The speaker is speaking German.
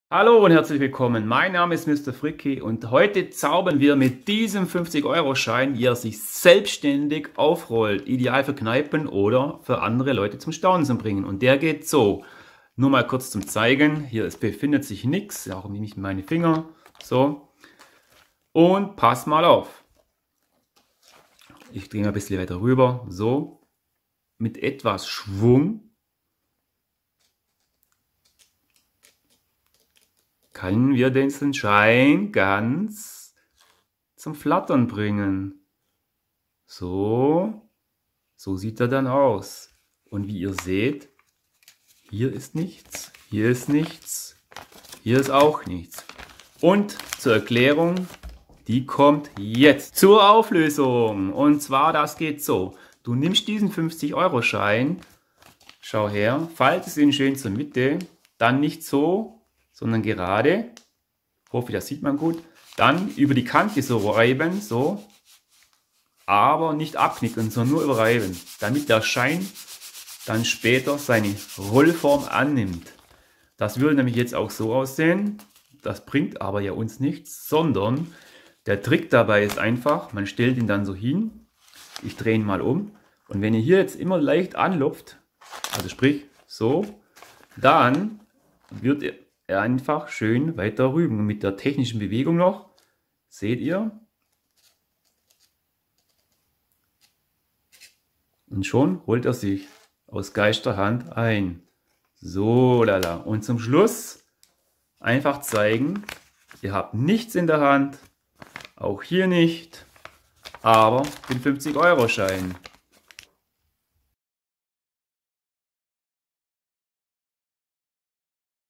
Hallo und herzlich willkommen. Mein Name ist Mr. Fricke und heute zaubern wir mit diesem 50-Euro-Schein, wie er sich selbstständig aufrollt. Ideal für Kneipen oder für andere Leute zum Staunen zu bringen. Und der geht so. Nur mal kurz zum Zeigen. Hier befindet sich nichts, auch nicht meine Finger. So. Und pass mal auf. Ich drehe mal ein bisschen weiter rüber. So. Mit etwas Schwung können wir den Schein ganz zum Flattern bringen. So sieht er dann aus. Und wie ihr seht, hier ist nichts, hier ist nichts, hier ist auch nichts. Und zur Erklärung, die kommt jetzt zur Auflösung. Und zwar, das geht so. Du nimmst diesen 50-Euro-Schein, schau her, faltest ihn schön zur Mitte, dann nicht so, sondern gerade, hoffe, das sieht man gut, dann über die Kante so reiben, so, aber nicht abknicken, sondern nur überreiben, damit der Schein dann später seine Rollform annimmt. Das würde nämlich jetzt auch so aussehen, das bringt aber ja uns nichts, sondern der Trick dabei ist einfach, man stellt ihn dann so hin, ich drehe ihn mal um und wenn ihr hier jetzt immer leicht anlupft, also sprich so, dann wird er einfach schön weiter rüben. Und mit der technischen Bewegung noch, seht ihr, und schon holt er sich aus Geisterhand ein. So, lala. Und zum Schluss einfach zeigen, ihr habt nichts in der Hand, auch hier nicht, aber den 50-Euro-Schein.